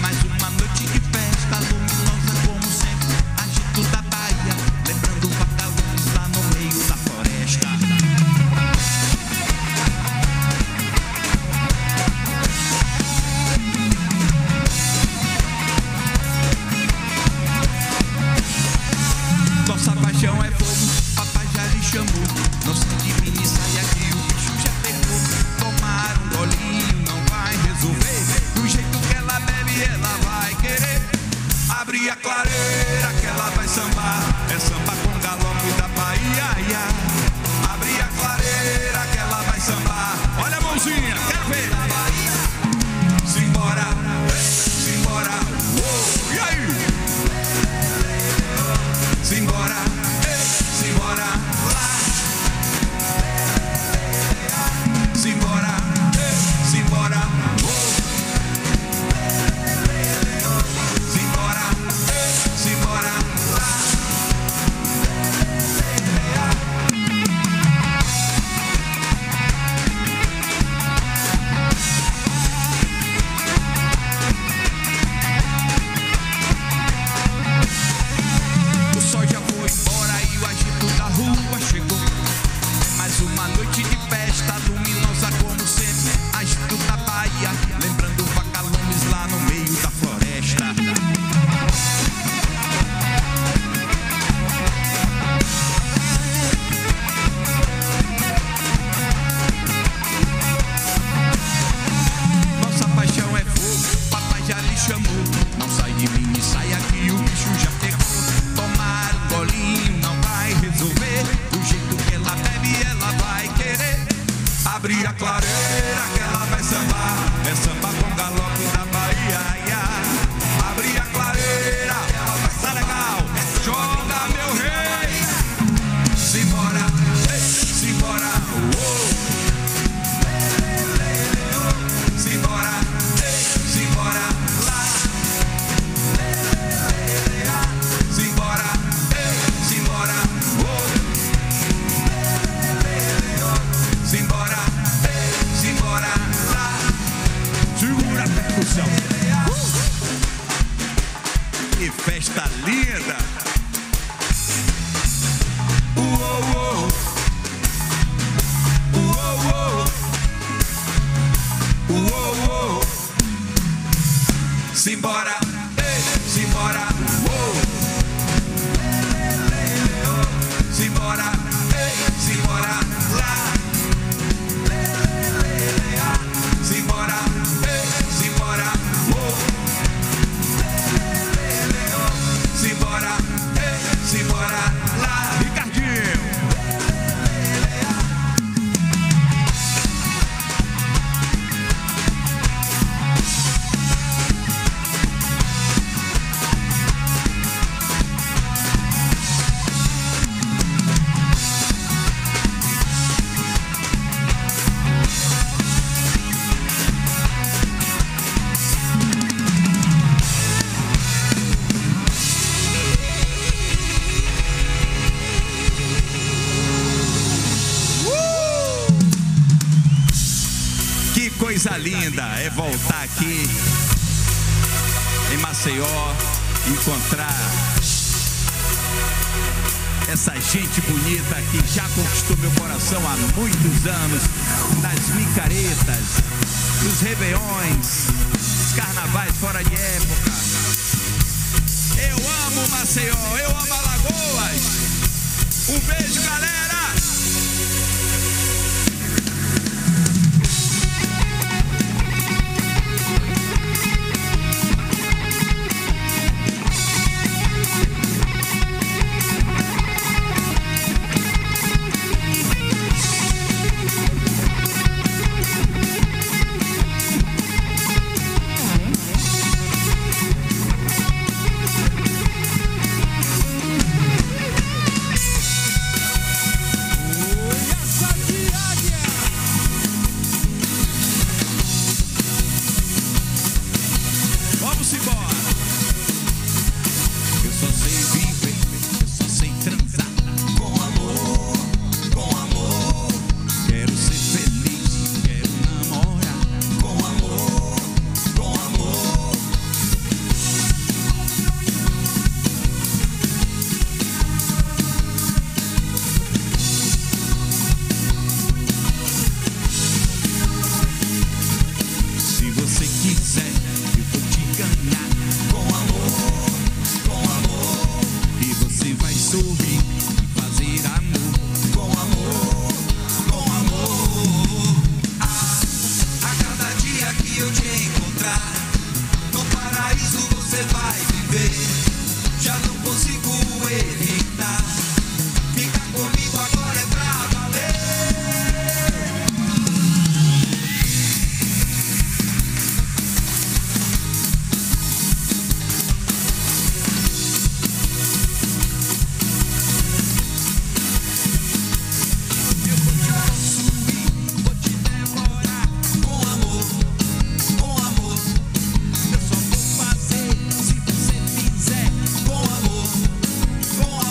mais uma noite de festa luminosa como sempre, agito da Bahia, lembrando vagalumes lá no meio da floresta. Nossa paixão é fogo, papai já lhe chamou. Não se divine, sai aqui, o bicho já pegou. Tomar um golinho não vai resolver. Do jeito que ela bebe, ela vai querer abrir a clareira que ela vai sambar. É samba com galope da Bahia, ia. Abrir a clareira que ela vai sambar. Olha a mãozinha, quero ver. Simbora, simbora, oh, e aí? Simbora, simbora, lá. Simbora, simbora, oh. Simbora, simbora, lá. O sol já foi embora e o agito da rua chegou. É mais uma noite de festa luminosa como sempre, agito da Bahia, lembrando vagalumes lá no meio da floresta. Nossa paixão é fogo, papai já lhe chamou. Não sai de mim e sai aqui, o bicho já pegou. Tomar um golinho não vai resolver. Do jeito que ela bebe, ela vai querer abrir a clareira que ela vai sambar. É samba com galope da Bahia, ia. Abrir a clareira, tá legal. Joga, meu rei. Simbora, simbora, oh. Simbora, simbora, lá. Simbora, simbora, oh. Simbora, simbora, lá. Segura a percussão. Que festa linda. Uou, uou, uou, uou. Simbora, simbora, uou. Simbora, simbora, lá. Simbora, simbora, uou. Simbora, simbora, lá. Ricardinho. Que coisa linda é voltar aqui em Maceió, encontrar essa gente bonita que já conquistou meu coração há muitos anos, nas micaretas, nos réveillões, nos carnavais fora de época. Eu amo Maceió, eu amo Alagoas. Um beijo, galera! você vai viver. Já não consigo evitar. Fica comigo agora é pra valer. Com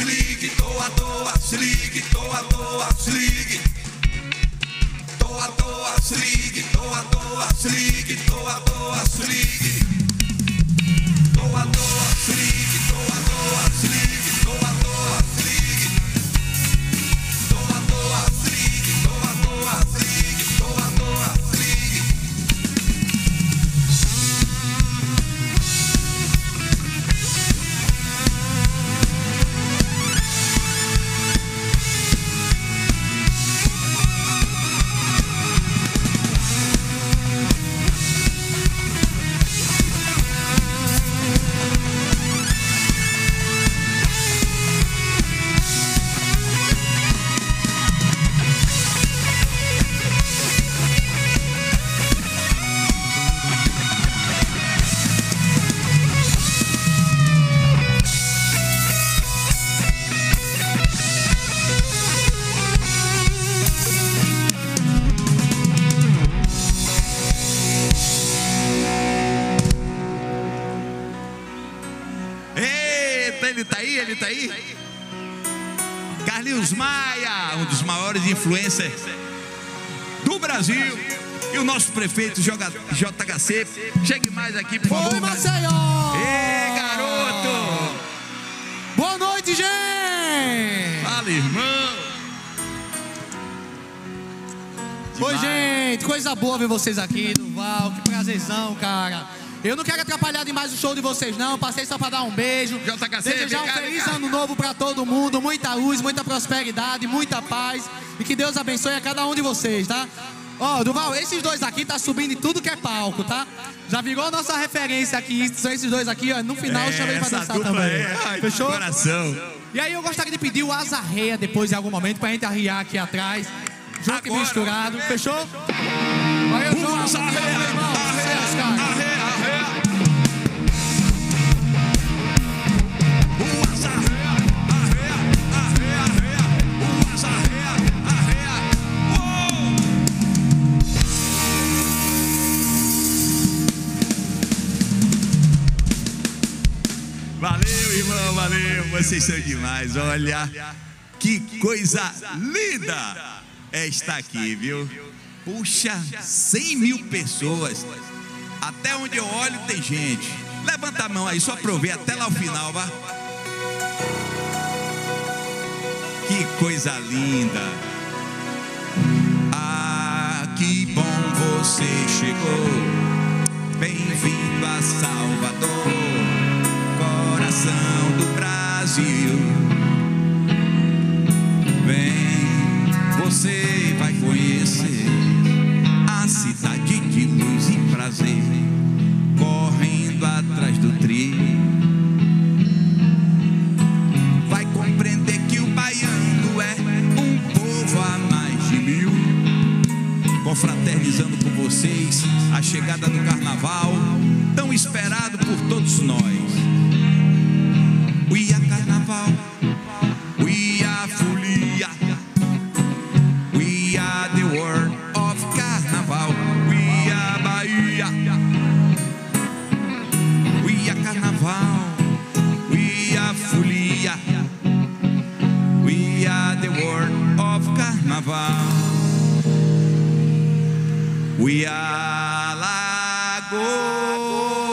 ligue, tô à toa, se ligue, tô à toa, se ligue. Tô à toa, se ligue, tô à toa, se ligue, tô à toa, se ligue. Tô à toa, se ligue, tô à toa, se ligue, tô à toa, se ligue. Tô à toa, se ligue, tô à toa, se ligue, tô à toa, se ligue. Ele tá aí? Carlinhos Maia, um dos maiores influencers do Brasil. E o nosso prefeito JHC. Chegue mais aqui, por favor. Oi, Maceió! Ei, garoto! Boa noite, gente! Fala, irmão! Oi, gente! Coisa boa ver vocês aqui, Duval. Que prazerzão, cara. Eu não quero atrapalhar demais o show de vocês, não. Passei só pra dar um beijo. JHC, desejar um feliz ano novo pra todo mundo. Muita luz, muita prosperidade, muita paz. E que Deus abençoe a cada um de vocês, tá? Ó, Duval, esses dois aqui tá subindo em tudo que é palco, tá? Já virou nossa referência aqui. São esses dois aqui, ó. No final eu chamei pra dançar também. Ai, fechou? Coração. E aí eu gostaria de pedir o Asa Reia depois em algum momento pra gente arriar aqui atrás. Junto e misturado. Fechou? Valeu, João. Asa Reia, irmão. Sucesso, cara. Valeu, irmão, valeu. Vocês são demais. Olha, que coisa linda é estar aqui, viu? Puxa, 100 mil pessoas. Até onde eu olho tem gente. Levanta a mão aí, só pra eu ver até lá o final, vá. Que coisa linda. Ah, que bom você chegou. Bem-vindo a Salvador, coração do Brasil. Vem, você vai conhecer a cidade de luz e prazer, correndo atrás do trilho. Vai compreender que o baiano é um povo a mais de 1000. Confraternizando com vocês a chegada do carnaval, tão esperado por todos nós. We are carnaval, we are folia, we are the world of carnaval, we are Bahia, we are carnaval, we are folia, we are the world of carnaval, we are Lagoas.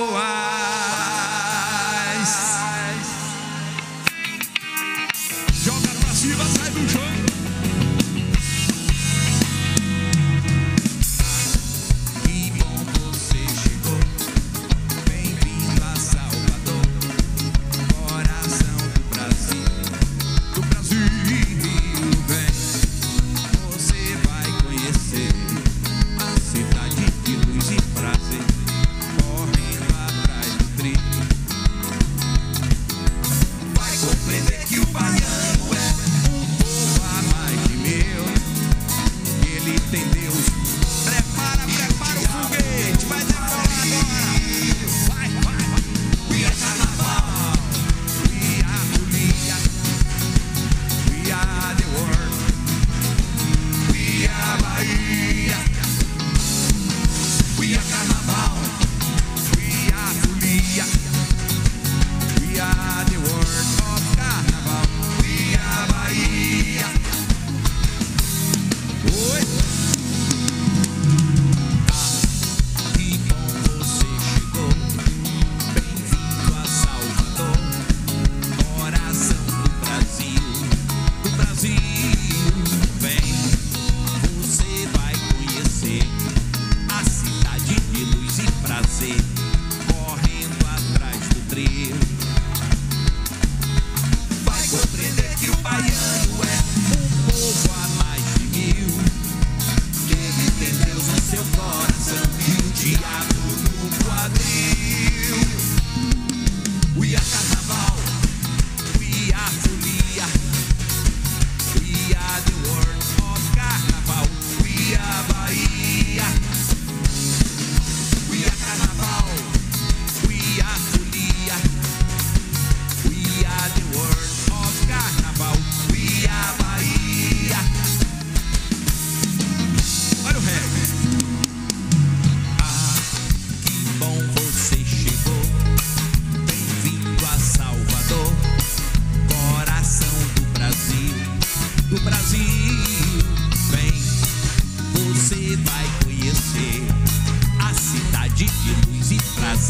Sai do chão. Que bom você chegou. Bem-vindo a Salvador, coração do Brasil. Do Brasil, vem. Você vai conhecer a cidade de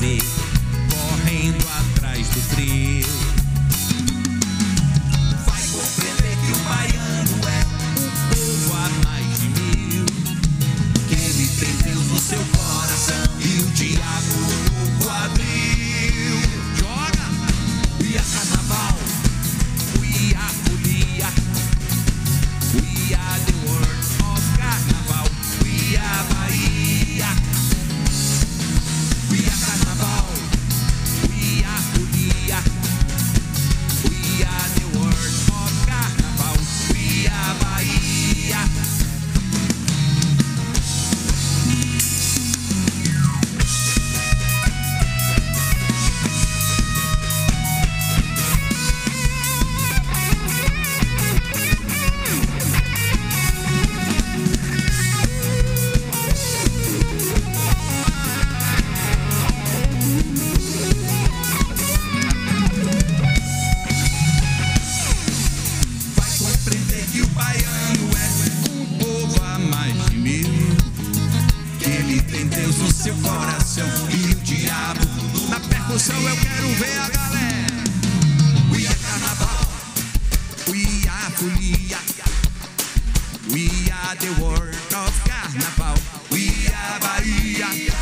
fazer, correndo atrás do trio. Vai compreender que o baiano é um povo a mais de 1000, que ele tem Deus no seu coração e o diabo no quadril. Joga! We are carnaval, we are folia, we are the world of carnaval, we are Bahia. We are carnaval, we are folia, we are the world of carnaval, we are Bahia. Vai compreender que o baiano é um povo a mais de 1000, que ele tem Deus no seu coração e o diabo na percussão. Eu quero ver a galera. We are carnaval, we are folia, we are the world of carnaval, we are Bahia.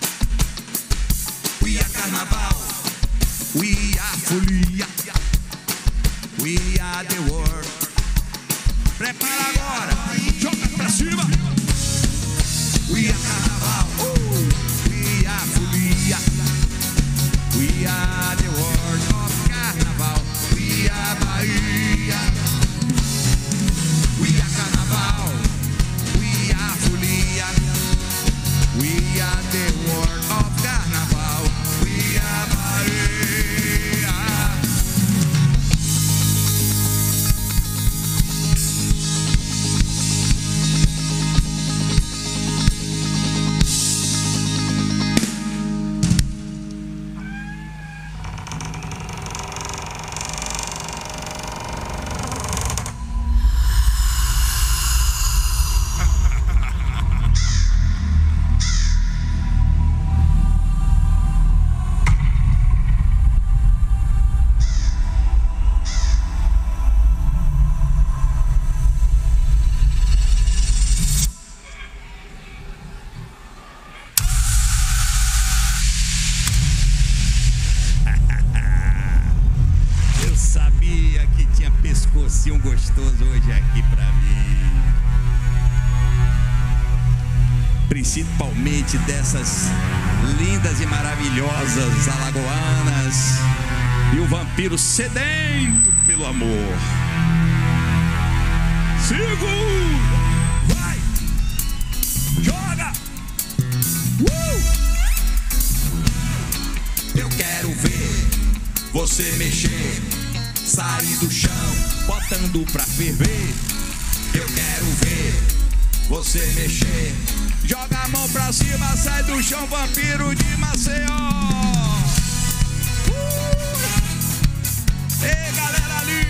We are carnaval, we are folia, we are the world. Prepara agora, joga pra cima. We are carnaval, we are folia, we are the world of carnaval, we are Bahia. We are carnaval, we are folia, we are the world of carnaval, we are Bahia. Eu sabia que tinha pescocinho gostoso hoje aqui pra mim. Principalmente dessas lindas e maravilhosas alagoanas e o vampiro sedento pelo amor. Segura! Vai! Joga! Eu quero ver você mexer, sair do chão, botando pra ferver. Eu quero ver você mexer, joga a mão pra cima, sai do chão, vampiro de Maceió. Ei, galera ali,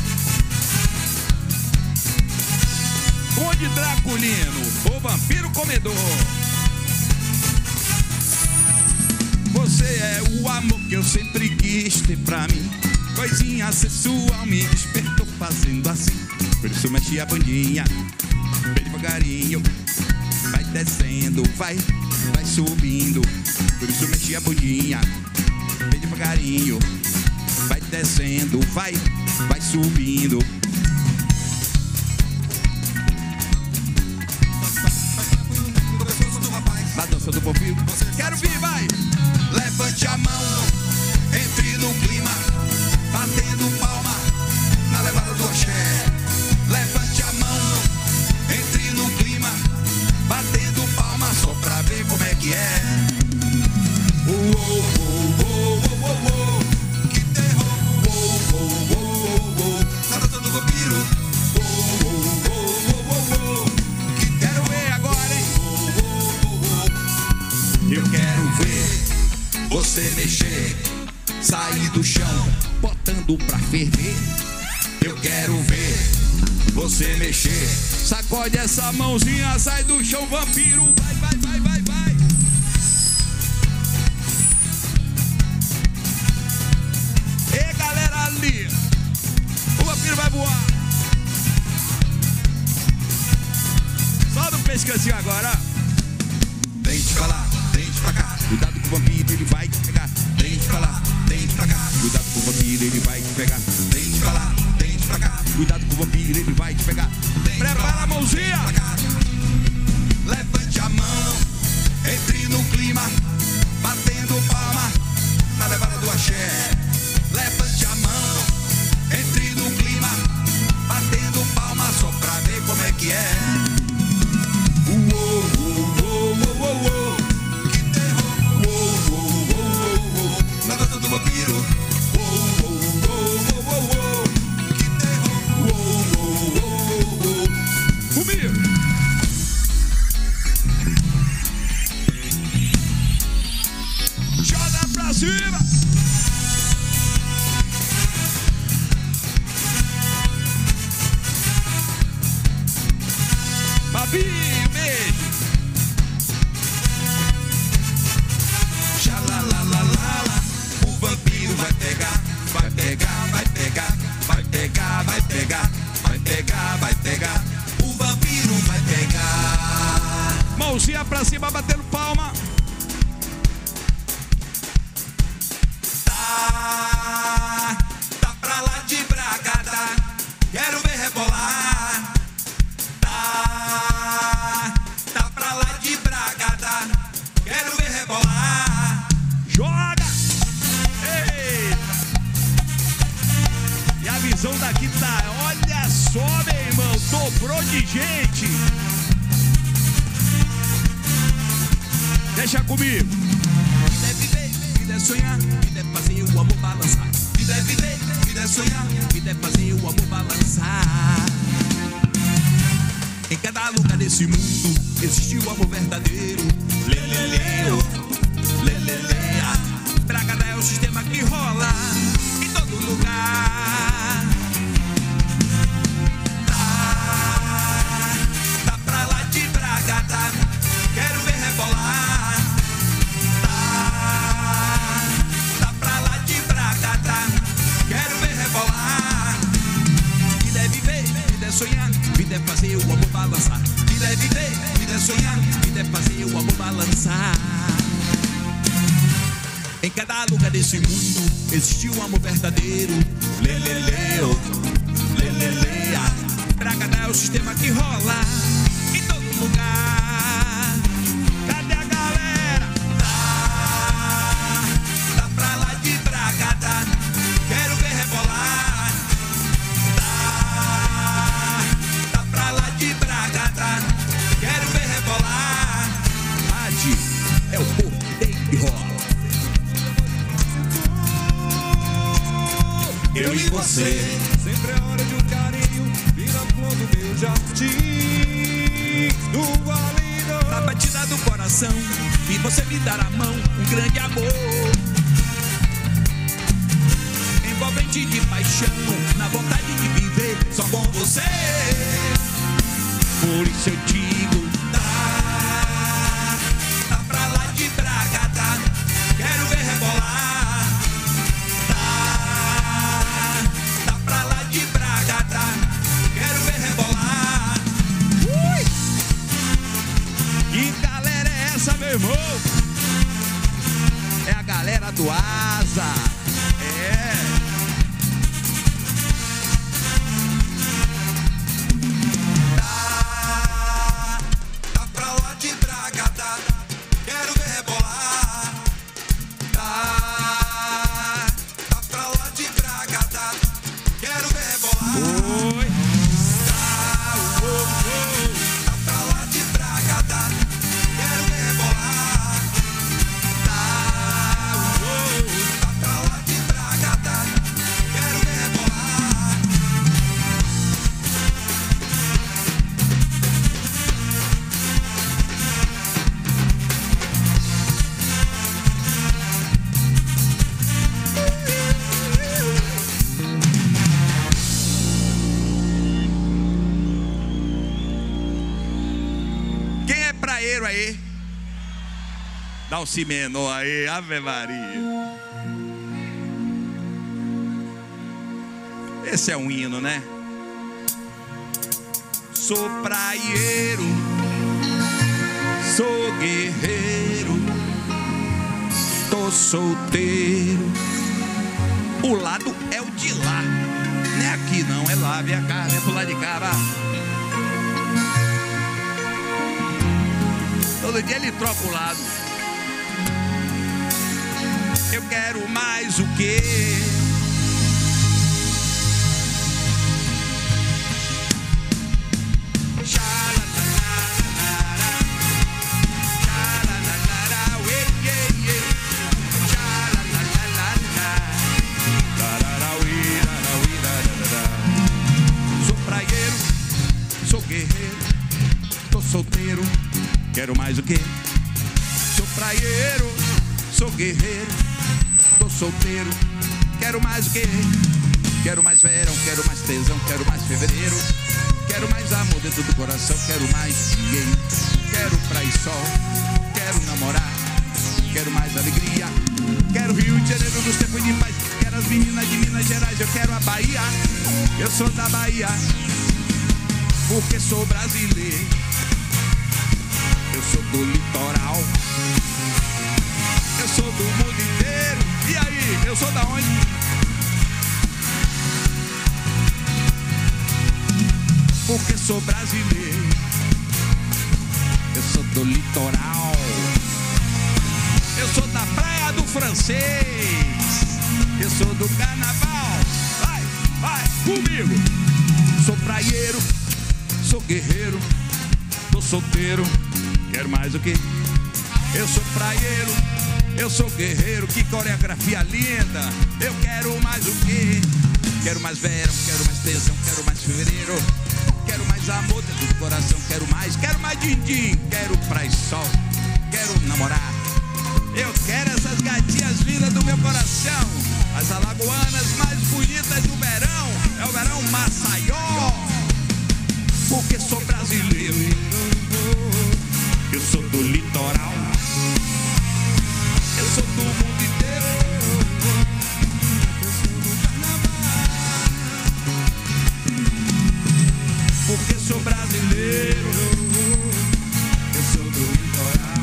Conde Draculino, o vampiro comedor. Você é o amor que eu sempre quis ter pra mim. Coisinha sensual me despertou fazendo assim. Por isso mexi a bandinha, bem devagarinho. Vai descendo, vai subindo. Por isso mexi a bundinha, bem devagarinho. Vai descendo, vai subindo. Na dança do povinho, quero vir, vai! Levante a mão, entre no clima, batendo palma na levada do axé. Levante a mão, entre no clima, batendo palma só pra ver como é que é. Que terror, tá dançando vampiro. Que quero ver agora, hein? Eu quero ver você mexer, sair do chão, botando pra ferver. Eu quero ver você mexer, sacode essa mãozinha, sai do chão, vampiro. Vai, vai, vai, vai, vai. cima. Fabinho, beijo. Xalalalala, o vampiro vai pegar, vai pegar, vai pegar, vai pegar, vai pegar, vai pegar, vai pegar. O vampiro vai pegar. Mãozinha pra cima, batendo palma. Tá pra lá de bragada, quero ver rebolar. Tá pra lá de bragada, quero ver rebolar. Joga! Ei! E a visão daqui tá, olha só, meu irmão, dobrou de gente. Deixa comigo. Vida é viver, vida é sonhar, vida é fazer o amor balançar. Vida é viver, vida é sonhar, vida é fazer o amor balançar. Em cada lugar desse mundo existe o amor verdadeiro. Leleleu, leleleia. Bragada é o sistema que rola em todo lugar. Tá pra lá de bragada, quero ver rebolar. Tá pra lá de bragada, quero ver rebolar. Vida é viver, vida é sonhar, vida é fazer o amor balançar. Vida é viver, vida é sonhar, vida é fazer o amor balançar. Em cada lugar desse mundo existe um amor verdadeiro. Leleleu, leleleia. Bragada é o sistema que rola em todo lugar. Cadê a galera? Tá pra lá de bragada, quero ver rebolar. Tá pra lá de bragada, quero ver rebolar. Adi é o povo que tem que rola. Eu e você, sempre é hora de um carinho, vira a flor do meu jardim. No vale na batida do coração, e você me dar a mão, um grande amor envolvente de paixão, na vontade de viver só com você. Por isso eu digo, tá pra lá de bragada, quero ver rebolar. Tá pra lá de bragada, quero ver rebolar. Que galera é essa, meu irmão? É a galera do Asa. É. Tá pra lá de bragada, quero ver rebolar. Tá pra lá de bragada, quero ver rebolar. Oi. Tá pra lá de bragada, quero ver rebolar. Tá pra lá de bragada, quero ver rebolar. Quem é praieiro aí? Dá um si menor aí, Ave Maria. Esse é um hino, né? Sou praieiro, sou guerreiro, tô solteiro. O lado é o de lá, não é aqui não, é lá, vem cá, vem pro lado de cá, vá. Todo dia ele troca o lado. Eu quero mais o quê? Sou praieiro, sou guerreiro, tô solteiro, quero mais o quê? Sou praieiro, sou guerreiro, tô solteiro. Quero mais o quê? Quero mais verão, quero mais tesão, quero mais fevereiro. Quero mais amor dentro do coração, quero mais dinheiro. Quero praia e sol, quero namorar. Quero mais alegria. Quero Rio de Janeiro dos tempos de paz. Quero as meninas de Minas Gerais, eu quero a Bahia. Eu sou da Bahia, porque sou brasileiro. Eu sou do litoral. Eu sou do mundo inteiro. E aí, eu sou da onde? Porque sou brasileiro. Eu sou do litoral. Eu sou da Praia do Francês. Eu sou do carnaval. Vai, vai comigo. Sou praieiro, sou guerreiro, tô solteiro. Quero mais o quê? Eu sou praieiro, eu sou guerreiro. Que coreografia linda. Eu quero mais o quê? Quero mais verão, quero mais tesão, quero mais fevereiro. Quero mais amor dentro do coração, quero mais din-din. Quero praia e sol, quero namorar. Eu quero essas gatinhas lindas do meu coração. As alagoanas mais bonitas do verão. É o verão Maceió. Porque sou brasileiro. Eu sou do litoral. Eu sou do mundo inteiro. Porque sou brasileiro. Eu sou do litoral.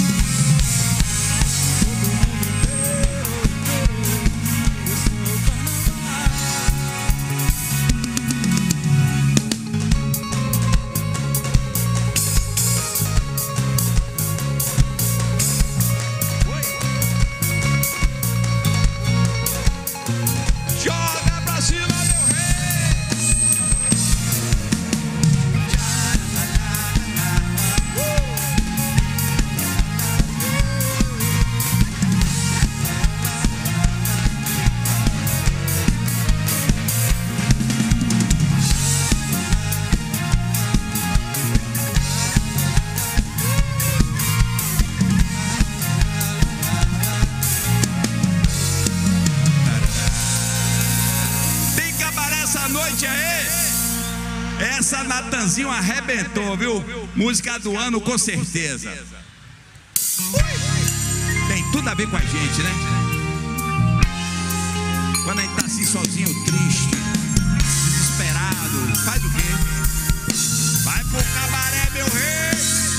Essa Natanzinho arrebentou, viu? Música do ano, com certeza. Tem tudo a ver com a gente, né? Quando a gente tá assim sozinho, triste, desesperado, faz o quê? Vai pro cabaré, meu rei.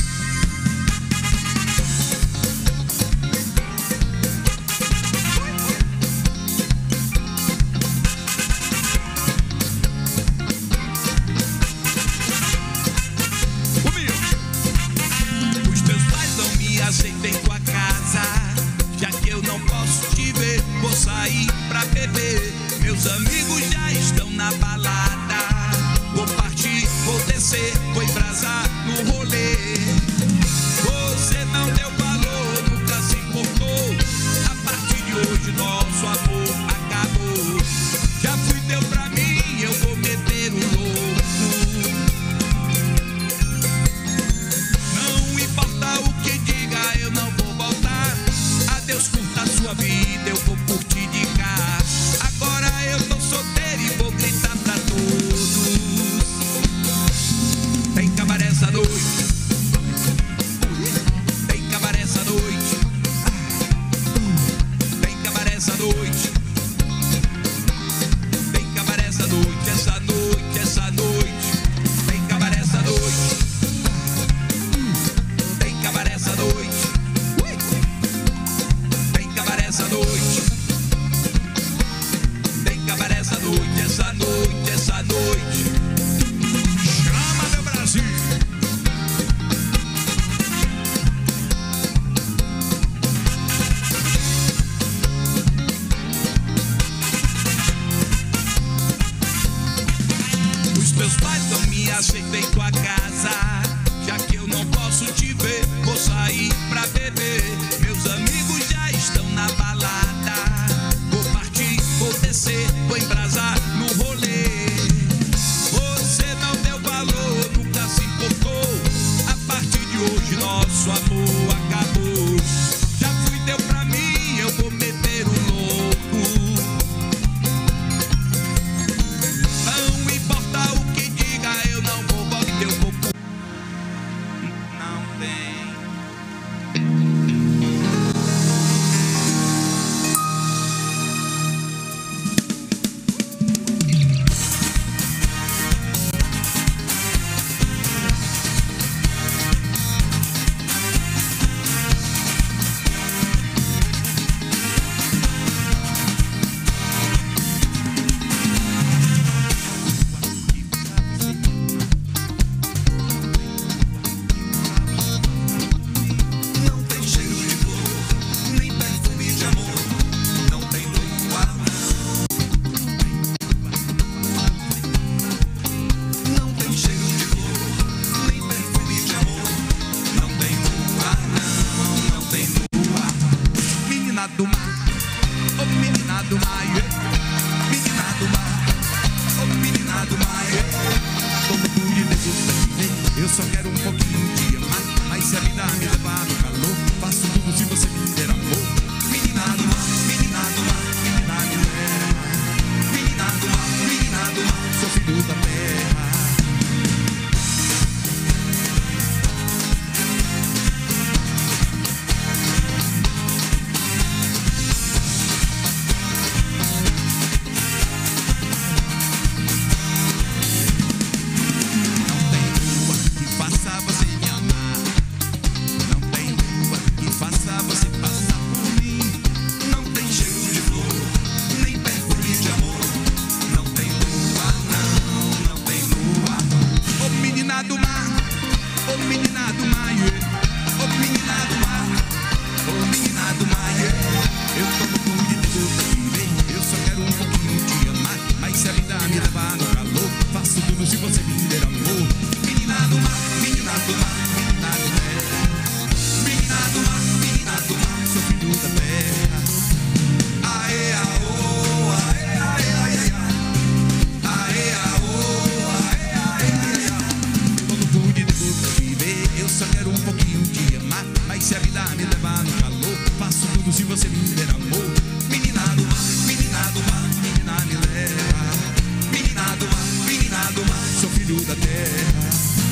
Aceitei tua casa, já que eu não posso te ver. Vou sair pra beber, meus amigos já estão na balada. Vou partir, vou descer, vou embrasar no rolê. Você não deu valor, nunca se importou. A partir de hoje nosso amor acabou. Já fui teu pra mim, eu vou meter o louco. Não importa o que diga, eu não vou voltar. Adeus, curta a sua vida, eu vou curtir de cá. Agora eu tô solteiro e vou gritar pra se você me der amor. Menina do mar, menina me leva. Menina do mar, sou filho da terra.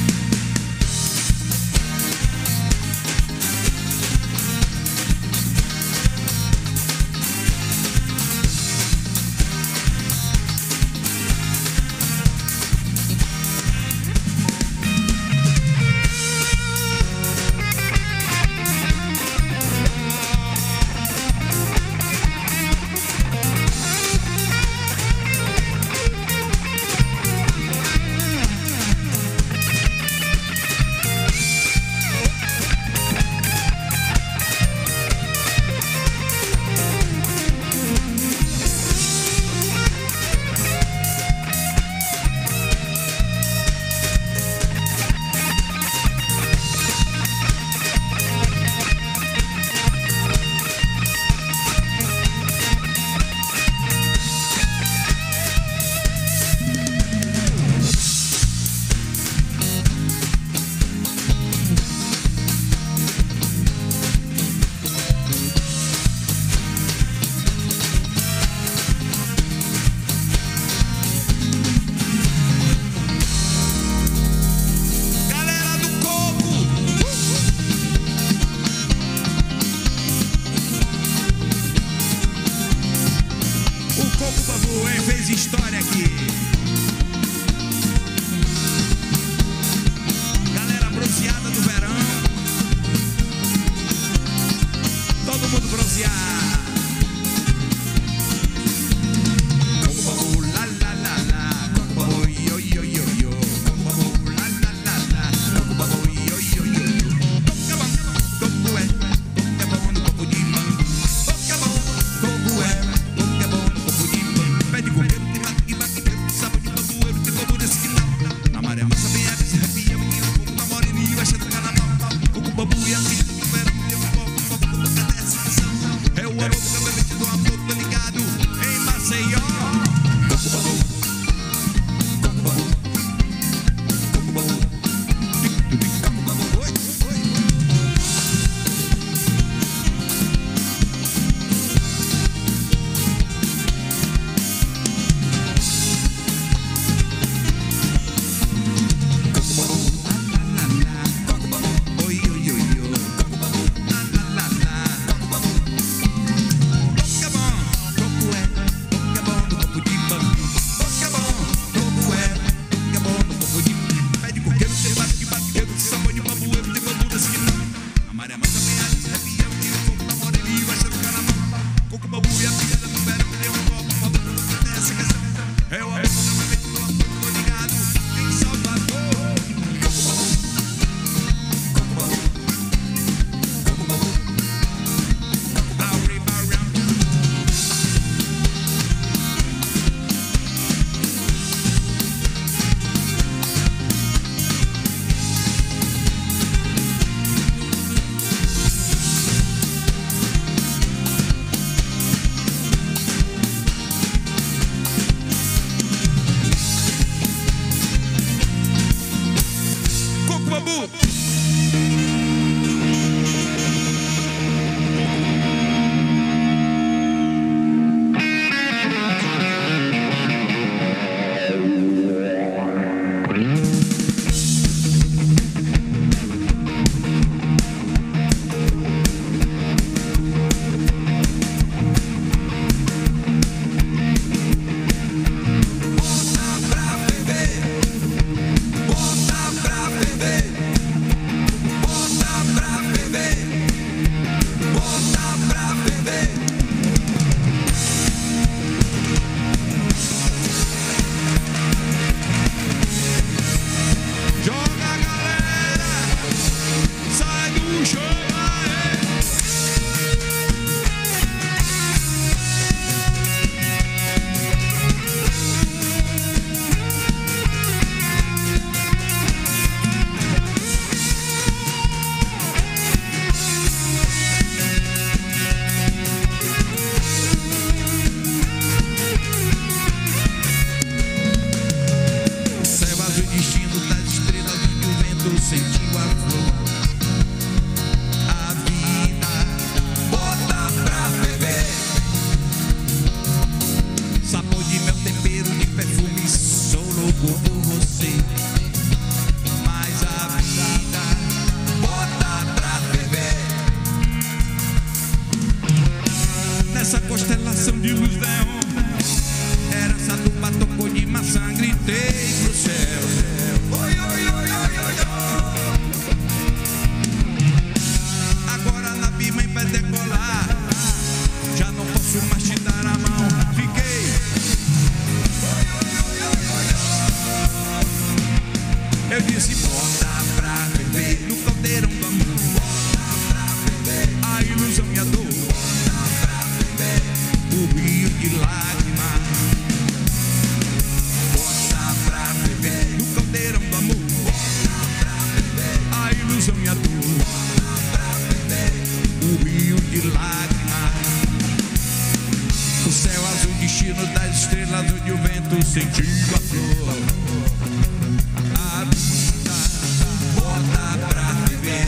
Fez história aqui. Galera bronzeada do verão. Todo mundo bronzeado. Coco la la la la. Coco yo yo yo yo. Coco la la la la. Coco yo yo yo yo. Coco é. Coco é bom no coco de mango. Coco é bom. Coco é. Coco é bom no coco de mango. Pede coqueiro. Na maré massa bem abre, se arrepia, menino, pouco na moreninha, vai sentar na mão. Coco babu e a filha do verão, eu vou, cadê essa ação? É o Deon. Era essa tuba, tocou de maçã, gritei pro céu. Oi, oi, oi, oi, oi, oi. Agora a nave mãe vai decolar, já não posso mais te dar a mão. Fiquei. Oi, oi, oi, oi, oi. Eu disse, bota pra beber no caldeirão do amor. A ilusão e a dor, o rio de lágrimas. Bota pra beber no caldeirão do amor. A ilusão e a dor, o rio de lágrimas. O céu azul, destino das estrelas, onde o vento sentiu a flor. A vida, bota pra beber.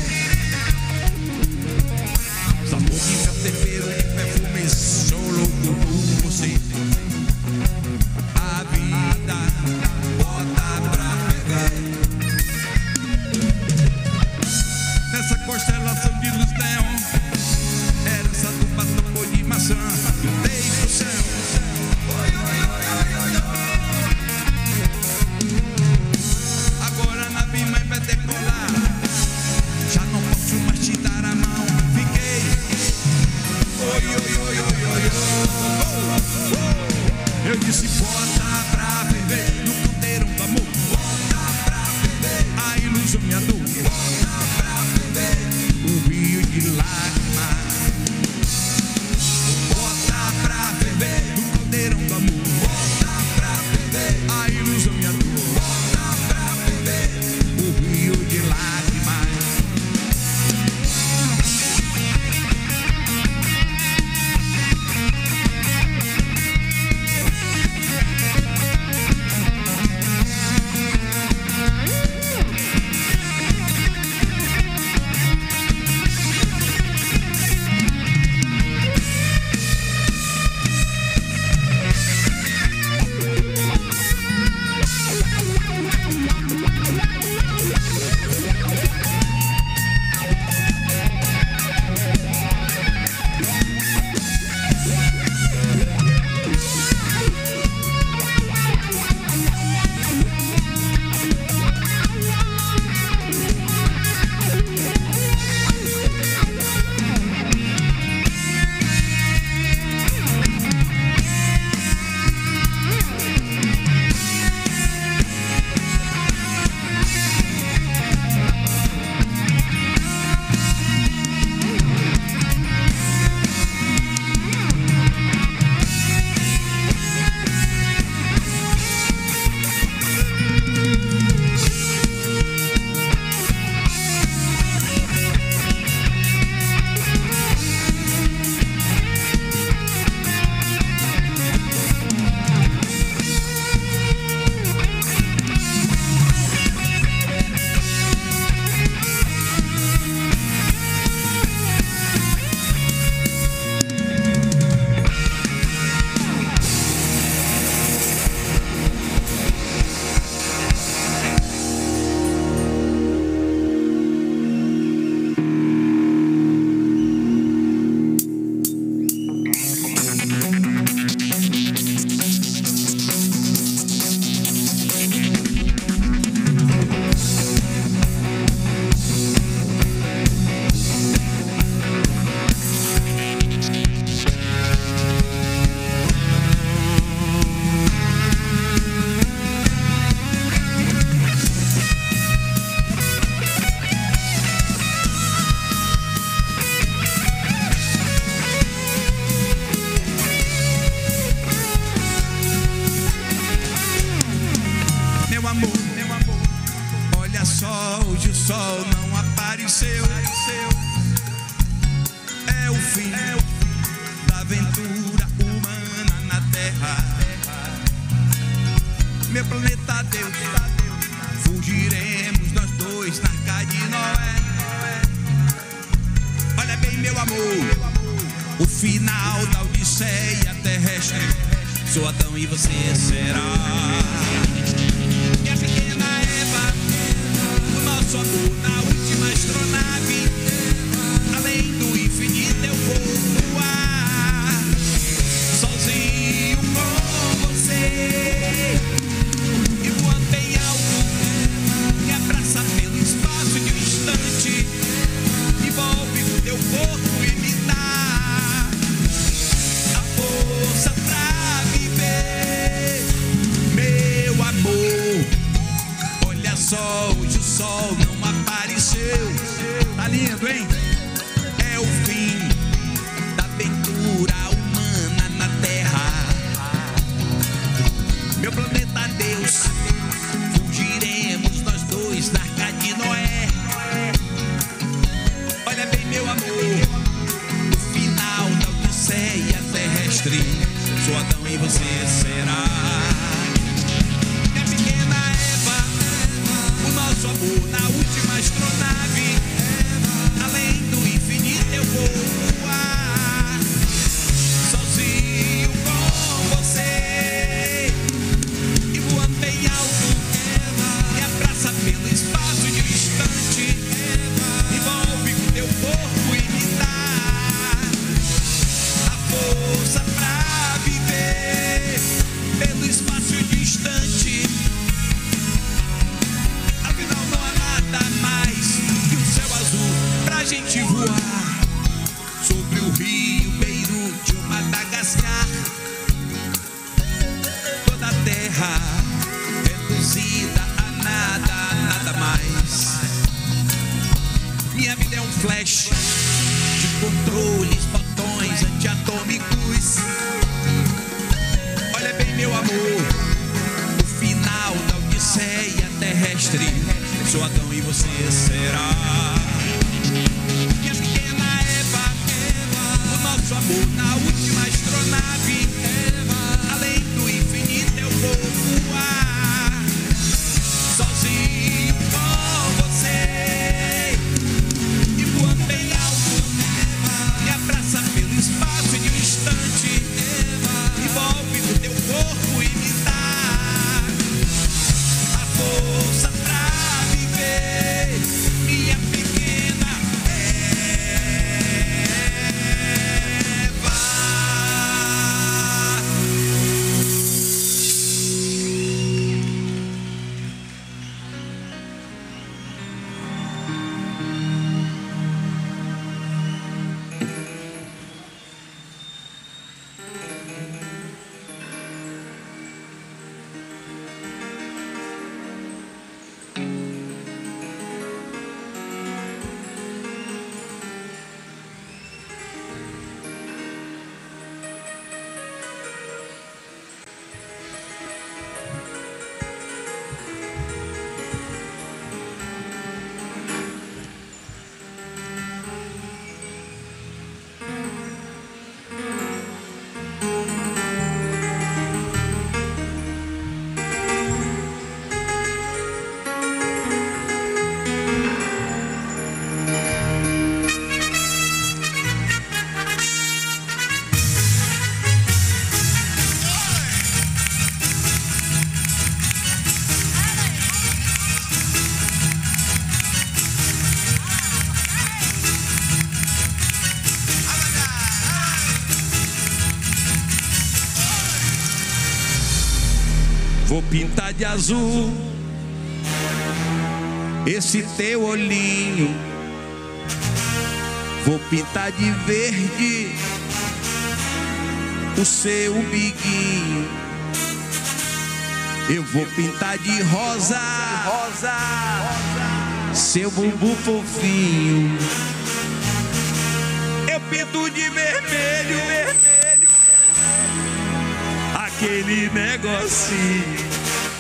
Sabor de meu tempero, de perfume, sou louco por você. A vida, bota pra beber. Nessa constelação de luz neon, era essa tuba, tocou de maçã, gritei pro céu. Oi, oi, oi, oi, oi, oi. Agora a nave mãe vai decolar, já não posso mais te dar a mão. Fiquei. Oi, oi, oi, oi, oi, oi. Eu disse, bota pra beber no caldeirão do amor. Bota pra beber a ilusão e a dor. Bota pra beber o rio de lágrimas. Bota pra beber no caldeirão do amor. Bota pra beber a ilusão e a dor. Bota pra beber o rio de lágrimas. sol não apareceu. É o fim da aventura humana na terra. Meu planeta Deus, fugiremos nós dois na arca de Noé. Olha bem, meu amor, o final da odisseia terrestre. Sou Adão e você será minha pequena Eva, o nosso amor na última astronave. Além do infinito eu vou voar sozinho. Sou Adão e você será minha pequena Eva. O nosso amor na última astronave. Além do infinito eu vou voar sozinho com você. E voando bem alto, me abraça pelo espaço distante. Envolve com teu corpo e me dá a força pra viver pelo espaço distante. Afinal não há nada mais que o céu azul pra gente voar sobre o rio Beirute ou Madagascar. Toda a terra reduzida a nada, nada mais. Minha vida é um flash de controles, botões antiatômicos. Olha bem, meu amor, o final da odisseia terrestre. Sou Adão e você será minha pequena Eva. O nosso amor na última astronave. Além do infinito eu vou voar sozinho com você. E voando bem alto, me abraça pelo espaço distante. Envolve no teu corpo e me dá a força pra viver, minha pequena Eva. Vou pintar de azul esse teu olhinho. Vou pintar de verde o seu biguinho. Eu vou pintar de rosa, seu bumbum fofinho. Eu pinto de vermelho, aquele negocinho,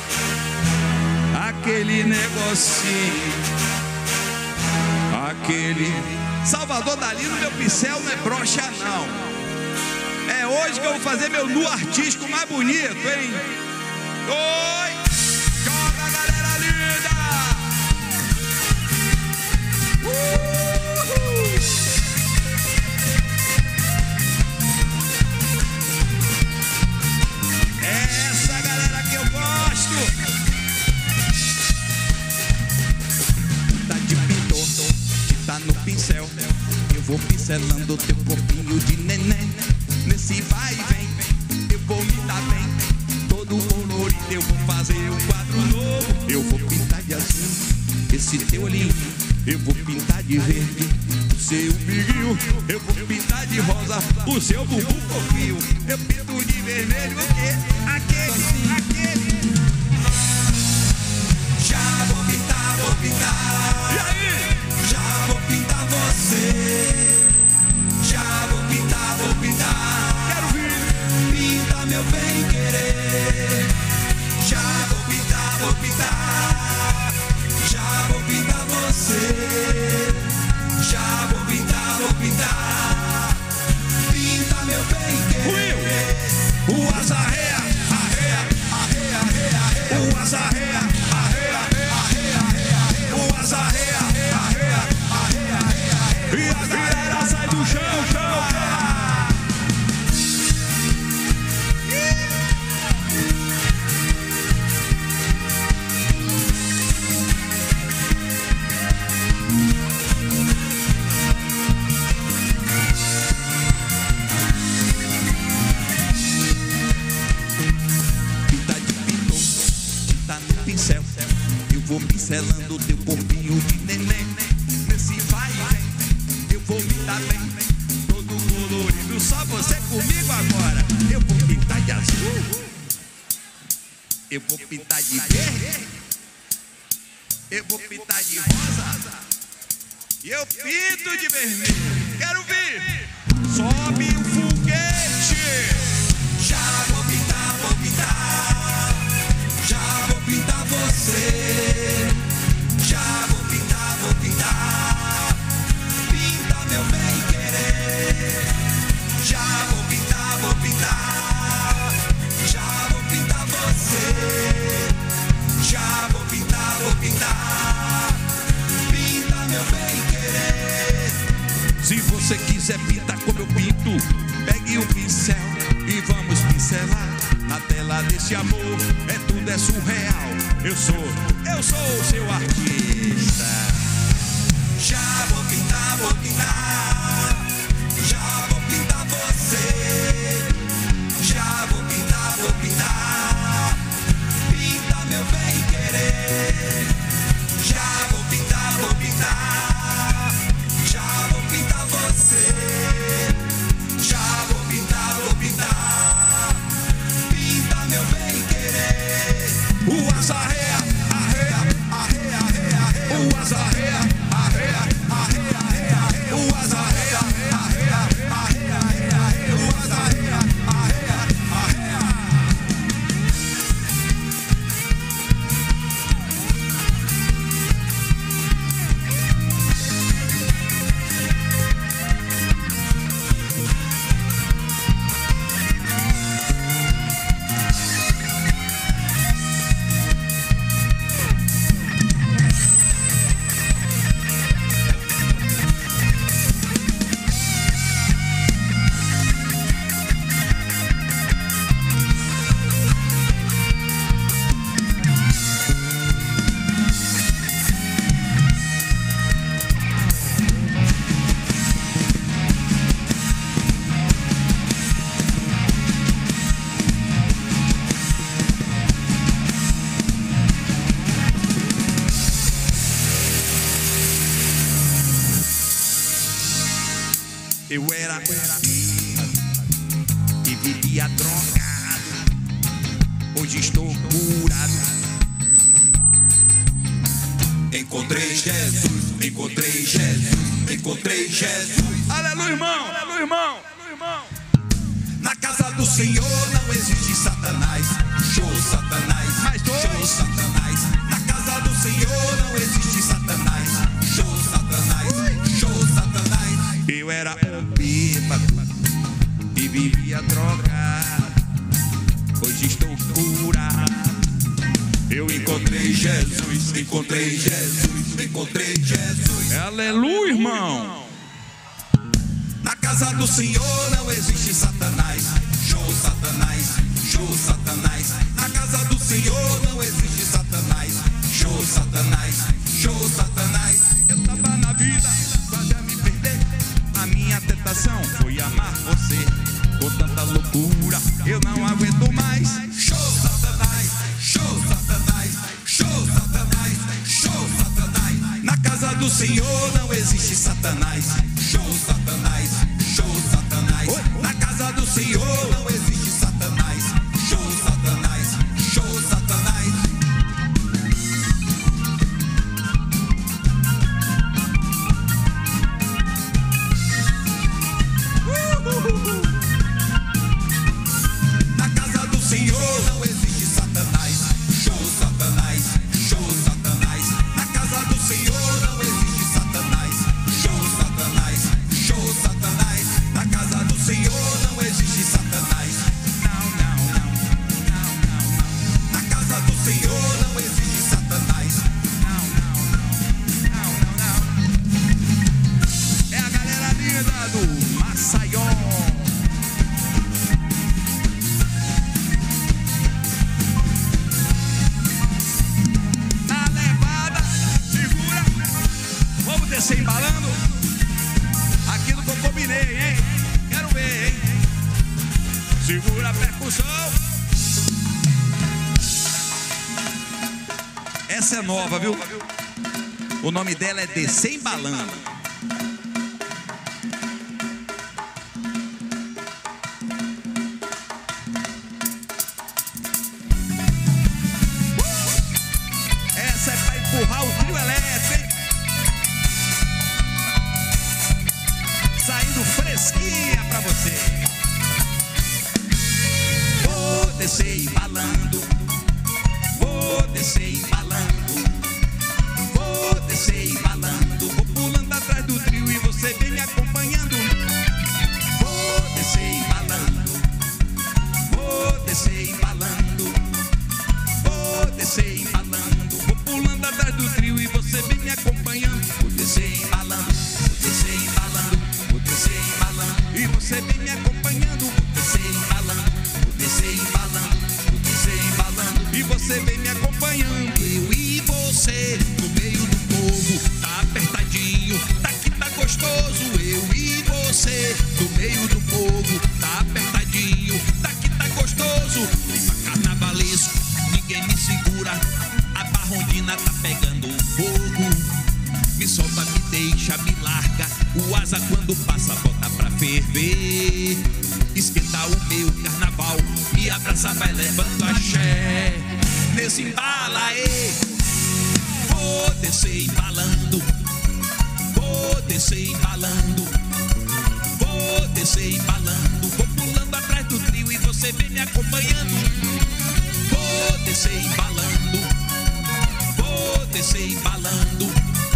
aquele negocinho, aquele. Salvador Dali, no meu pincel não é brocha não. É hoje que eu vou fazer meu nu artístico mais bonito, hein? Oi! Joga, galera linda! Essa galera que eu gosto. Tá de pintor, tá no pincel. Eu vou pincelando teu corpinho de neném. Nesse vai e vem, eu vou me dar bem. Todo colorido eu vou fazer um quadro novo. Eu vou pintar de azul esse teu olhinho. Eu vou pintar de verde o seu biguinho. Eu vou pintar de rosa o seu bumbum fofinho. Eu pinto de vermelho o quê? Aquele. Já vou pintar, vou pintar. E aí? Já vou pintar você. Já vou pintar, vou pintar. Quero vir. Pinta meu bem querer. Já vou pintar, vou pintar. Já vou pintar você. Já vou pintar, vou pintar. Pinta meu bem querer. selando teu corpinho de neném. Nesse vai e vem, eu vou me dar bem. Todo colorido, só você comigo agora. Eu vou pintar de azul, eu vou pintar de verde, eu vou pintar de rosa e eu pinto de vermelho. Quero ver. Sobe o foguete. Já vou pintar, vou pintar. Já vou pintar você. Já vou pintar, vou pintar. Pinta meu bem querer. Já vou pintar, vou pintar. Já vou pintar você. Já vou pintar, vou pintar. Pinta meu bem querer. Se você quiser pintar como eu pinto, pegue o pincel e vamos pincelar na tela desse amor. Tudo é surreal. Eu sou o seu artista. Já vou pintar, vou pintar. Já vou pintar você. Já vou pintar, vou pintar. Pinta meu bem querer. Já vou pintar, vou pintar. Já vou pintar você. Já vou pintar, vou pintar. Pinta meu bem querer. O azarreia, arreia, arreia, arreia, arreia. O azarreia, arreia, arreia, arreia, arreia. O azarreia, arreia, arreia, arreia, arreia. O azarreia, arreia, arreia. Eu era e vivia drogado. Hoje estou curado. Encontrei Jesus, encontrei Jesus, encontrei Jesus. Aleluia, irmão, aleluia, irmão, aleluia, irmão. Na casa do Senhor não existe Satanás. Show Satanás, show Satanás. Na casa do Senhor não existe Satanás. Show Satanás, show Satanás. Eu era um bêbado e vivia drogado. Hoje estou curado. Eu encontrei Jesus, encontrei Jesus, encontrei Jesus. Aleluia, irmão. Na casa do Senhor não existe Satanás. Show Satanás, show Satanás. Na casa do Senhor não existe Satanás. Show Satanás, show Satanás. Eu tava na vida, quase a me perder. A minha tentação foi amar você. Com tanta loucura, eu não aguento mais. Show Satanás, show Satanás, show Satanás, show Satanás. Na casa do Senhor não existe Satanás. Show Satanás, show Satanás. Na casa do Senhor não existe Satanás. Show Satanás, show Satanás. Na casa do Senhor não existe Satanás. Show Satanás, show Satanás. Na casa do Senhor não existe Satanás. Show Satanás, show Satanás. Na casa do Senhor não existe Satanás. Não, não, não, não, não, não. Na casa do Senhor não existe Satanás. Não, não, não, não, não. É a galera linda do Maceió. Na levada, segura. Vamos descer embalando. Aquilo que eu combinei, hein? Quero ver, hein? Segura a percussão. Essa é nova, viu? O nome dela é Descer Embalando. Essa é pra empurrar o trio elétrico, hein? Saindo fresquinha pra você. Vou descer embalando, vou descer embalando, vou descer embalando, vou pulando atrás do trio e você vem me acompanhando. Vou descer embalando, vou descer embalando, vou descer embalando, vou pulando atrás do trio e você vem me acompanhando. Vou descer embalando, vou descer embalando, vou descer embalando e você vem me acompanhando. Vou descer embalando, vou descer embalando, vou descer embalando e você vem me acompanhando. Eu e você no meio do povo, tá apertadinho, daqui tá gostoso. Eu e você no meio do povo, tá apertadinho, daqui tá gostoso. Clima carnavalesco, ninguém me segura, a barrondina tá pegando fogo. Me solta, me deixa, me larga, o asa quando passa bota pra ferver. Esquenta o meu carnaval, me abraça, vai levando axé. Nesse embala, vou descer embalando, vou descer embalando, vou descer embalando, vou pulando atrás do trio e você vem me acompanhando. Vou descer embalando, vou descer embalando,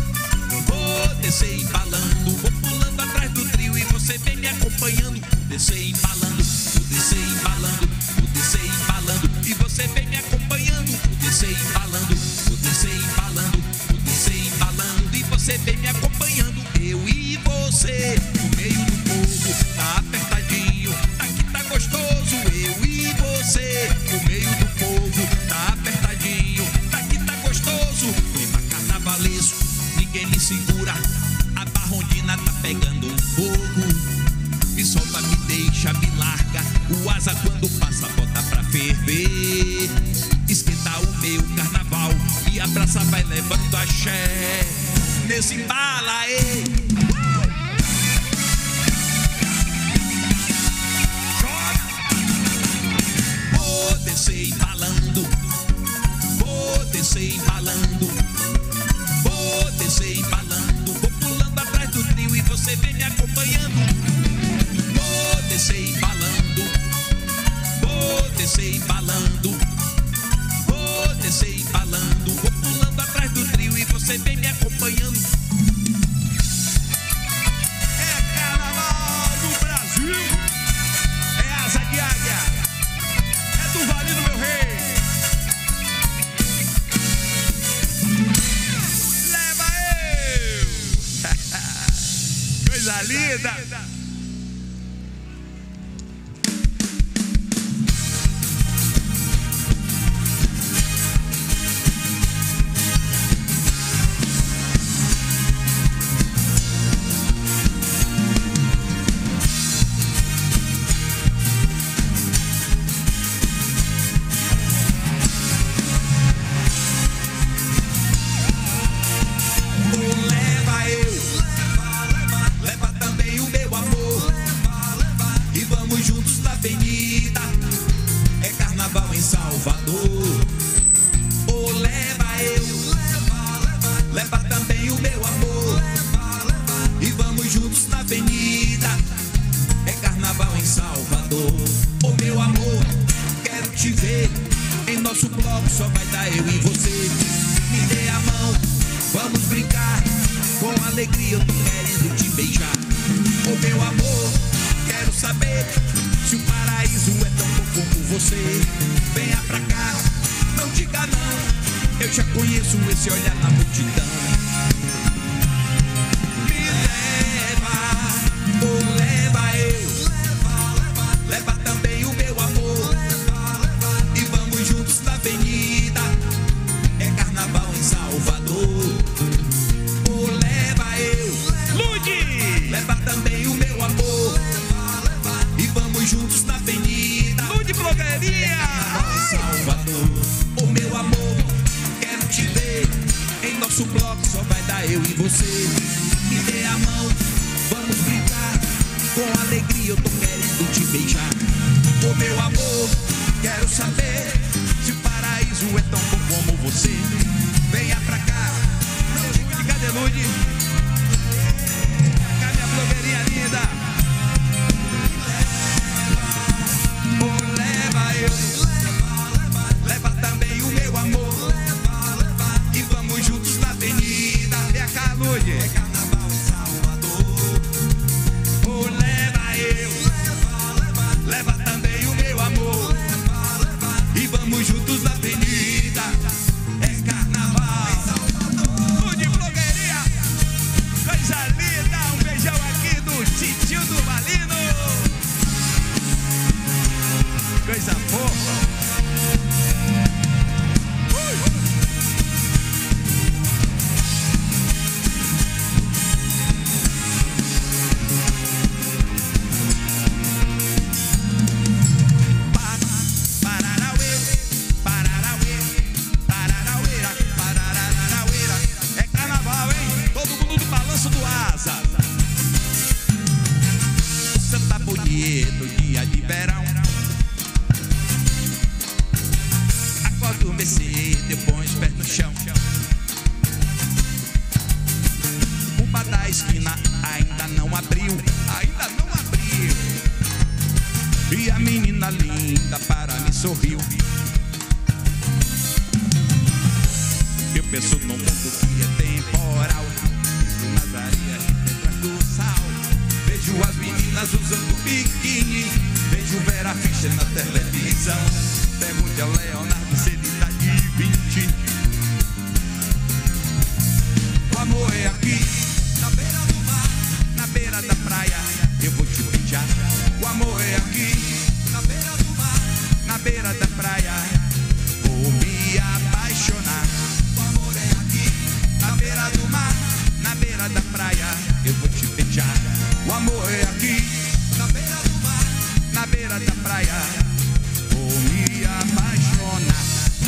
vou descer embalando, vou pulando atrás do trio e você vem me acompanhando. Vou descer embalando, vou descer embalando, vou descer embalando e você vem me acompanhando. Vou descer embalando, vou descer embalando, vou descer embalando e você vem me acompanhando. Eu e você no meio do povo, tá apertadinho, aqui tá gostoso. Eu e você no meio do povo, tá apertadinho, aqui tá gostoso. Clima carnavalesco, ninguém me segura, a barrondina tá pegando fogo. Me solta, me deixa, me larga, o asa quando passa bota pra ferver. Esquenta o meu carnaval, me abraça, vai levando axé. Nesse embala, vou descer embalando, vou descer embalando, vou descer embalando, vou pulando atrás do trio e você vem me acompanhando. Vou descer embalando, vou descer embalando, vou descer embalando, vou pulando atrás do trio e você vem me acompanhando. É carnaval do Brasil, é asa de águia, é do Valino, meu rei. Leva eu! Coisa linda! Salvador, o meu amor, quero te ver nosso bloco só vai dar eu e você. Me dê a mão, vamos brincar. Com alegria eu tô querendo te beijar. Ô meu amor, quero saber se o paraíso é tão bom como você. Venha pra cá, cadê Lude? Cadê a blogueirinha linda? Oh, leva eu, leva também o meu amor. E vamos juntos na avenida. Vem cá, Lude. Oh, leva eu, leva também o meu amor. E vamos juntos na avenida. É carnaval. Lude, blogueirinha. Coisa linda. Um beijão aqui do titio do Valino. Coisa fofa. É carnaval, hein? Todo mundo no balanço do asa. O céu tá bonito, dia de verão. Acordo cedo, eu ponho os pés no chão. O bar da esquina ainda não abriu. Ainda não abriu. E a menina linda para mim sorriu. Eu penso num mundo que é temporal. Nas areias de pedras do sal. Vejo as meninas usando biquíni. Vejo Vera Fischer na televisão. Pergunte a Leonardo se ele tá de 20. O amor é aqui, na beira do mar, na beira da praia. Eu vou te beijar. O amor é aqui, na beira do mar, na beira da praia. Vou me apaixonar. O amor é aqui, na beira do mar, na beira da praia. Eu vou te beijar. O amor é aqui, na beira do mar, na beira da praia. Vou me apaixonar.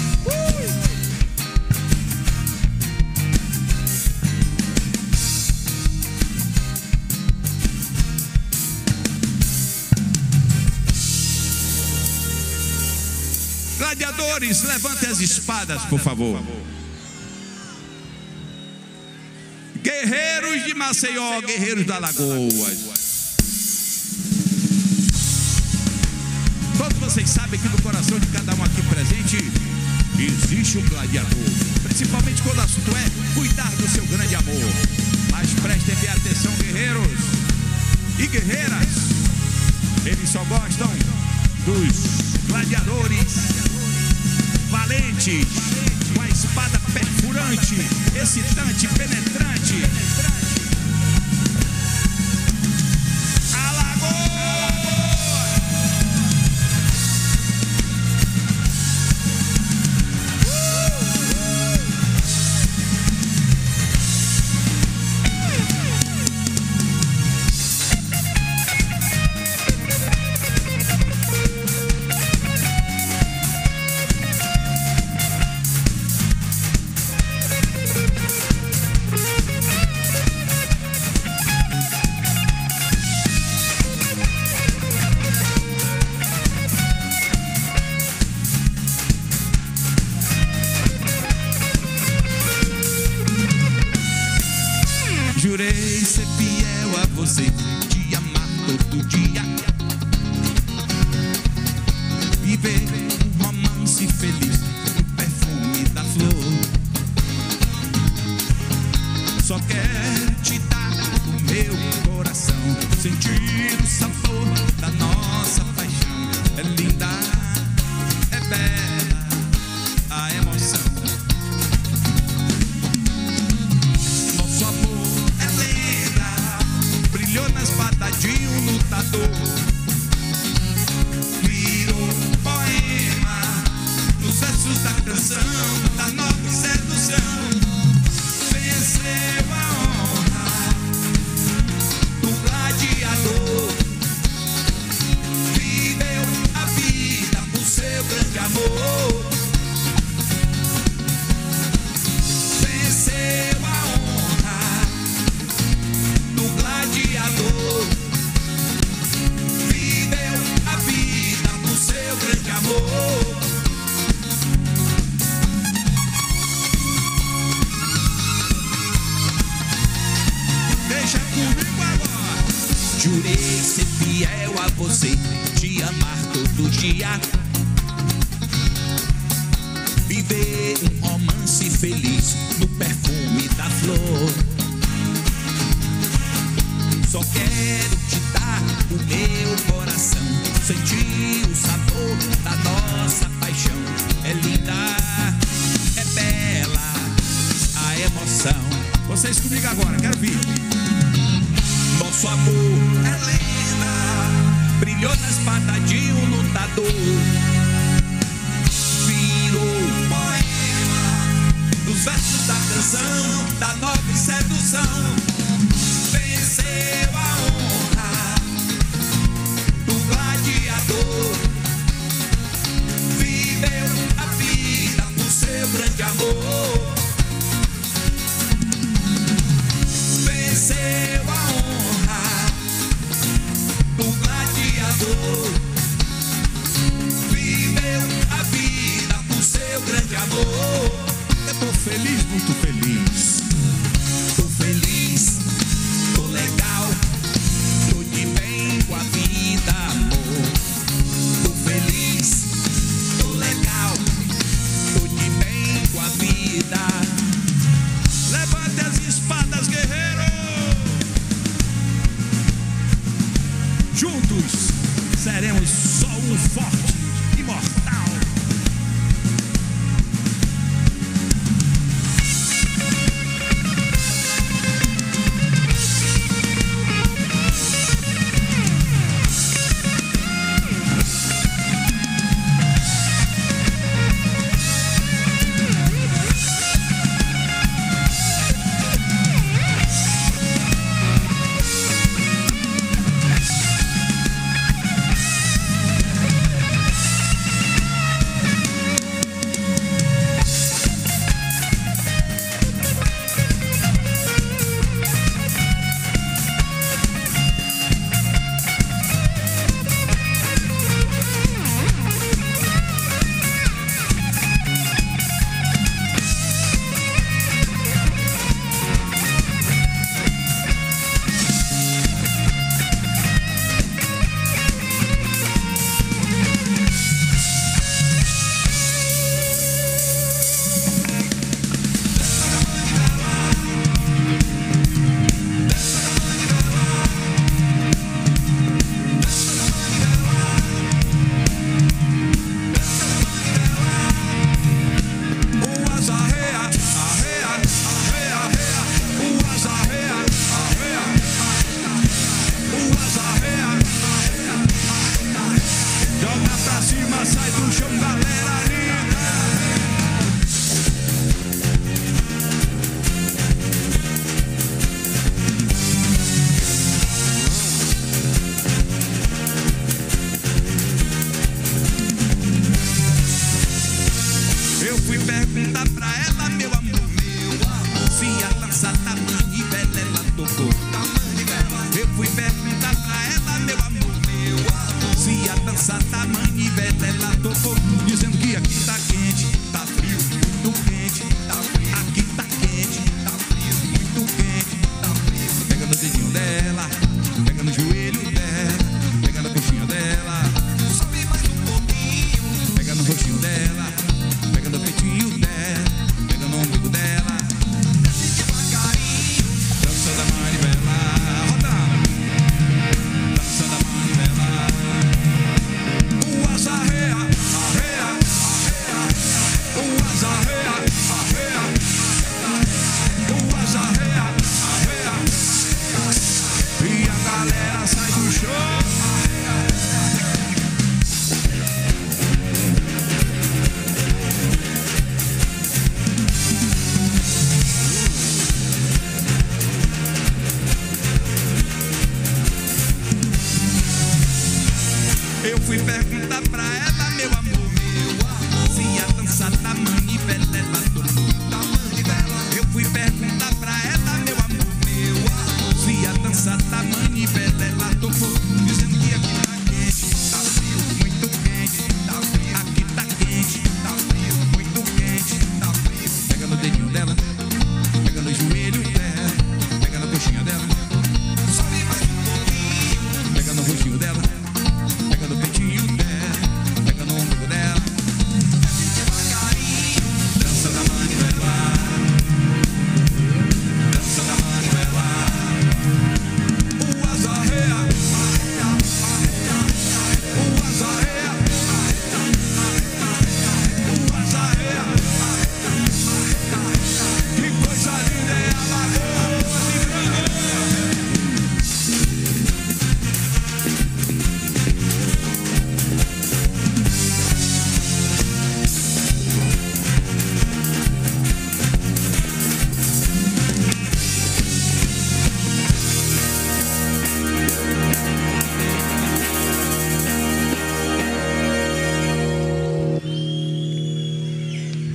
Gladiadores, levantem as espadas, por favor. Guerreiros de Maceió, guerreiros da Lagoas. Todos vocês sabem que no coração de cada um aqui presente existe um gladiador. Principalmente quando o assunto é cuidar do seu grande amor. Mas prestem bem atenção, guerreiros e guerreiras. Eles só gostam dos gladiadores valentes, com a espada perfurante, excitante, penetrante. Alagoas! você te amar todo dia. Viver um romance feliz no perfume da flor. Só quero te dar o meu coração, sentir o sabor da nossa paixão. É linda, é bela a emoção. Vocês comigo agora, quero vir. Nosso amor é lenda, brilhou na espada de um lutador. Virou poema dos versos da canção, da nova sedução. Venceu a honra do gladiador. Viveu a vida por seu grande amor. Venceu a honra do gladiador. Viveu a vida por seu grande amor. Eu tô feliz, muito feliz. Tô feliz, tô legal, tô de bem com a vida, amor. Tô feliz, tô legal, tô de bem com a vida. Levante as espadas, guerreiro. Juntos seremos só um forte, imortal.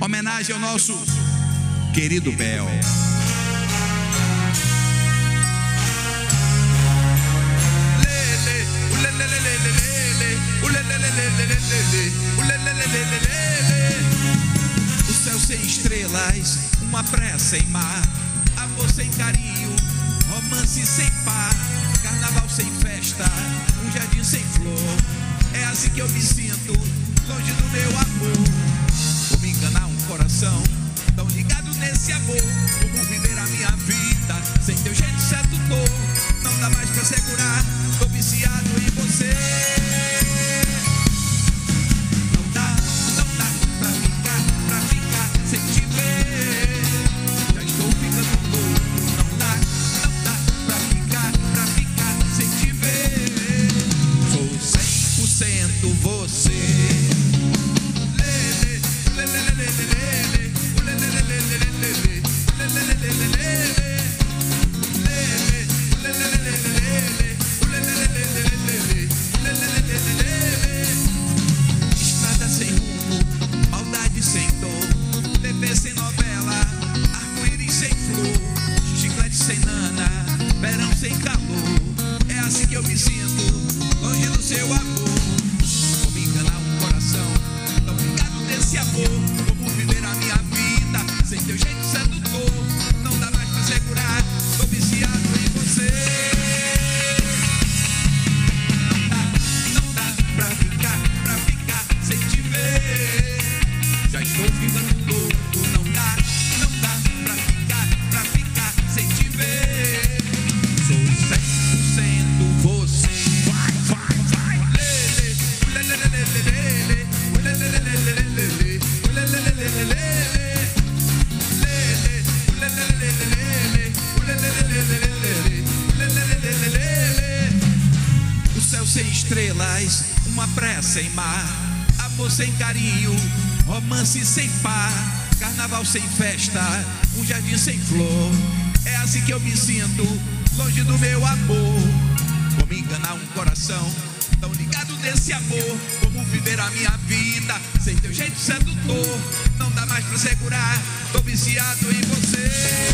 Homenagem ao nosso querido Bel. O céu sem estrelas, uma praia sem mar, amor sem carinho, romance sem par, carnaval sem festa, um jardim sem flor. É assim que eu me sinto, longe do meu amor. Vou me enganar um coração tão ligado nesse amor. Como viver a minha vida sem teu jeito sedutor? Não dá mais pra segurar, tô viciado em você. Não dá pra ficar sem te ver. Já estou ficando louco. Não dá pra ficar sem te ver. Sou 100% você. Estrada sem rumo, maldade sem dor, TV sem novela, arco-íris sem flor, chiclete sem nana, verão sem calor. É assim que eu me sinto, longe do seu amor. Vou me enganar um coração tão ligado nesse amor. Como viver a minha vida sem teu jeito sedutor? Não dá mais pra segurar, tô viciado em você. Não dá pra ficar sem te ver. Já estou ficando louco. Não dá pra ficar sem te ver. Sou 100% você. Vai. O céu sem estrelas, uma praia sem mar, amor sem carinho, romance sem par, carnaval sem festa, um jardim sem flor. É assim que eu me sinto, longe do meu amor. Vou me enganar um coração tão ligado nesse amor. Como viver a minha vida sem teu jeito sedutor? Não dá mais pra segurar, tô viciado em você.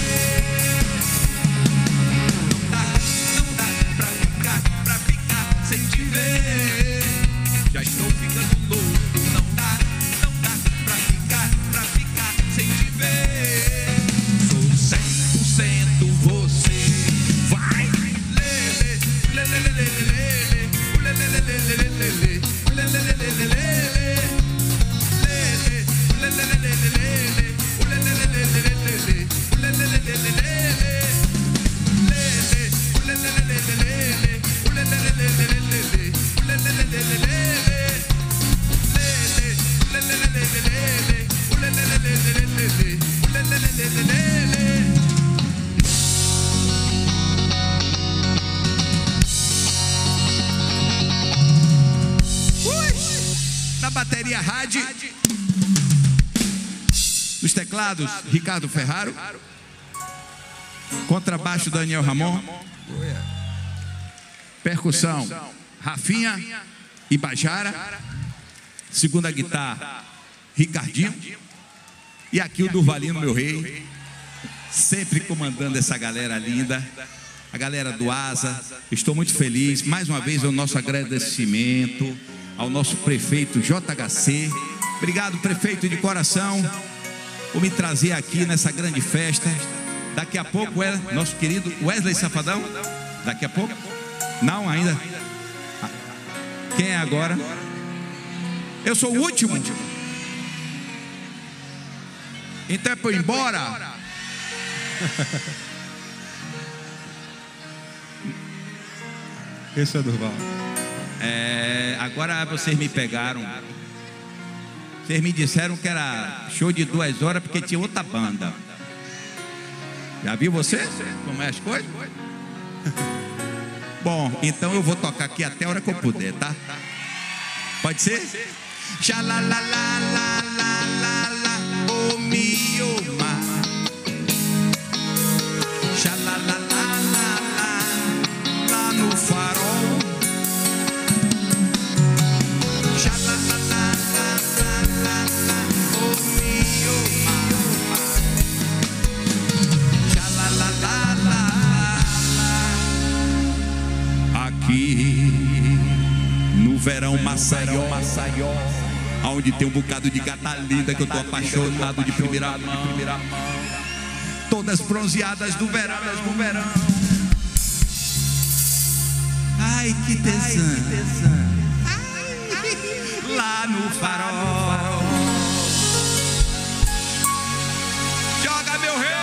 Não dá pra ficar sem te ver. Já estou ficando louco. Não dá pra ficar sem te ver. Sou 100% você. Vai! Na bateria rádio, nos teclados Ricardo Ferraro, contrabaixo Daniel Ramon, percussão Rafinha e Bajara, segunda guitarra Ricardinho, e aqui o Durvalino, meu rei, sempre comandando essa galera linda, a galera do Asa. Estou muito feliz, mais uma vez o nosso agradecimento ao nosso prefeito JHC. Obrigado, prefeito, de coração, por me trazer aqui nessa grande festa. Daqui a pouco é nosso querido Wesley Safadão. Daqui a pouco? Não, ainda. Quem é agora? Eu sou o último. Então é para eu ir embora. Esse é Durval. Agora vocês me pegaram. Vocês me disseram que era show de 2 horas porque tinha outra banda. Já viu você? Como é as coisas? Bom, então eu vou tocar aqui até a hora que eu puder, tá? Pode ser? Xalalalala, o mioma. Xalalalala, lá no farol. Xalalalala, o mioma. no verão Maceió, onde tem um bocado de gata linda que eu tô apaixonado de primeira mão. Todas bronzeadas do verão. Ai, que tesão. Lá no farol. Joga, meu rei.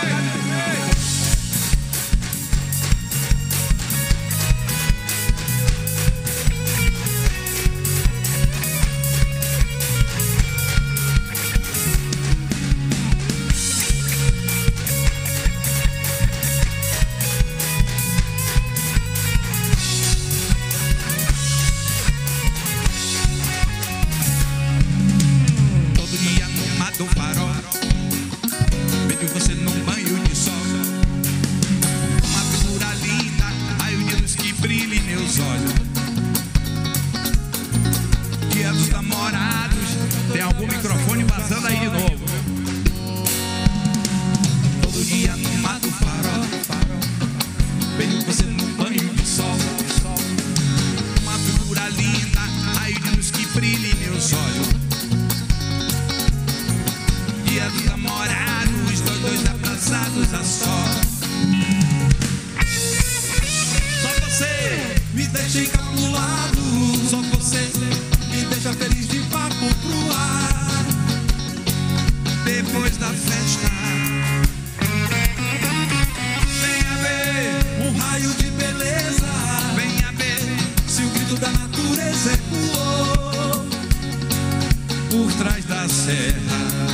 Do farol, vejo você num banho de sol, uma figura linda, raio de luz que brilha em meus olhos. Dia dos namorados, tem algum microfone vazando aí de novo. Todo dia no mar do farol, vejo você num banho de sol, uma figura linda, raio de luz que brilha em meus olhos. Dia dos namorados, dois abraçados a só. Só você Me deixa encabulado, só você me deixa feliz de papo pro ar. depois da festa. Venha ver Um raio de beleza, venha ver se o grito da natureza ecoou por trás da serra.